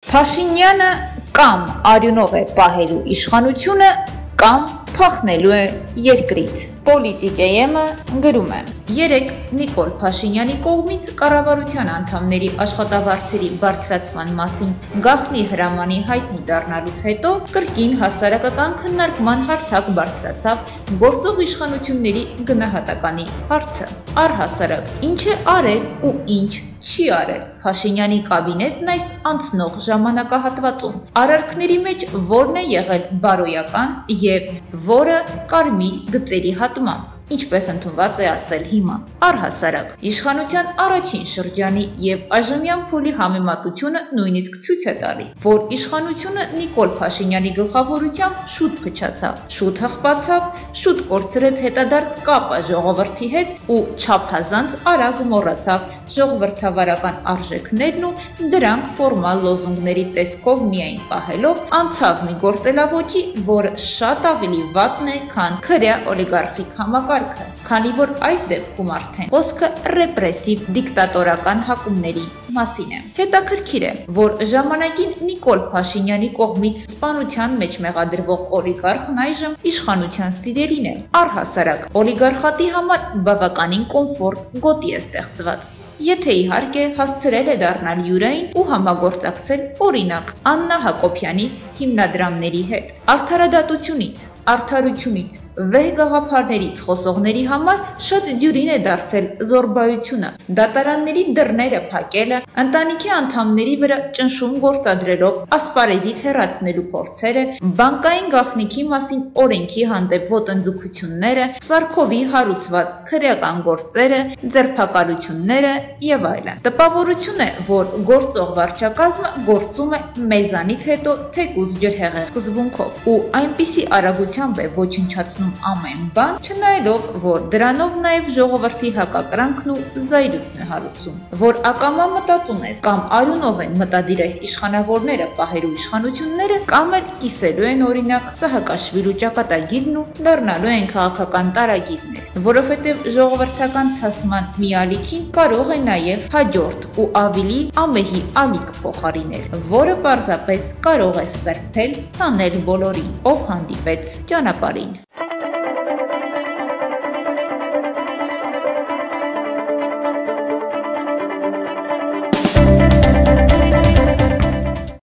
Փաշինյանը կամ արյունով է պահելու իշխանությունը, կամ փախնելու է երկրից։ Պոլիտիկեյեմը գրում է. Երեկ Նիկոլ Փաշինյանի կողմից կառավարության անդամների աշխատավարձերի բարձրացման մասին գաղտնի հրամանի հայտնի դառնալուց հետո կրկին հասարակական քննարկման հարթակ բարձրացավ գործող իշխանությունների գնահատականի հարցը։ Առհասարակ, ինչ է արել ու ինչ չի արել Փաշինյանի կաբինետն այս անցնող ժամանակահատվածում։ Արարքների մեջ որն է եղել բարոյական եւ որը կարմիր գծերի հատմամբ, ինչպես ընդունված է ասել հիմա։ Առհասարակ, իշխանության առաջին շրջանի եւ այժմյան փուլի համեմատությունը նույնիսկ ցույց է տալիս, որ իշխանությունը Նիկոլ Փաշինյանի գլխավորությամբ շուտ փչացավ, շուտ հղպացավ, շուտ կորցրեց հետադարձ կապը ժողովրդի հետ ու չափազանց արագ մոռացավ ժողովրդավարական արժեքներն ու դրանք ֆորմալ լոզունգների տեսքով միայն պահելով անցավ մի գործելավոճի, որը շատ ավելի վատն է, քան քրյա օլիգարխիկ համակարգը, քանի որ այս դեպքում արդեն խոսքը ռեպրեսիվ դիկտատորական հակումների մասին է։ Հետաքրքիր է, որ ժամանակին Նիկոլ Փաշինյանի կողմից սպանության մեջ մեղադրվող օլիգարխն այժմ իշխանության սիրելին է։ Առհասարակ, օլիգարխատի համար բավականին կոմֆորտ գոտի է ստեղծված։ Եթե իհարկե հասցրել է դառնալ յուրային ու համագործակցել օրինակ Աննա Հակոբյանի հիմնադրամների հետ։ Արդարադատությունից, արդարությունից, վեհ գաղափարներից խոսողների համար շատ դյուրին է դարձել զոռբայությունը, դատարանների դռները փակելը, ընտանիքի անդամների վրա ճնշում գործադրելով ասպարեզից հեռացնելու փորձերը, բանկային գաղտնիքի մասին օրենքի հանդեպ ոտնձգությունները, Սարքովի հարուցված քրեական գործերը, ձերբակալությունները եւ այլն։ Տպավորություն է, որ գործող վարչակազմը գործում է մեզանից հետո թեկուզ ջրհեղեղ զբունքով ու այնպիսի արագությամբ է ոչնչացնում ամեն բան, չնայելով, որ դրանով նաև ժողովրդի հակակրանքն ու զայրույթն է հարուցում, որ ակամա մտածում ես կամ արյունով են մտադիր այս իշխանավորները պահելու իշխանությունները, կամ էլ կիսելու են օրինակ Սահակաշվիլու ճակատագիրն ու դառնալու են քաղաքական տարագիրներ, որովհետև ժողովրդական ցասման մի ալիքին կարող է նաև հաջորդ ու ավելի ամեհի ալիք փոխարինել, որը պարզապես կարող է սրբել, հանել բոլորին, ով հանդիպեց ճանապարհին։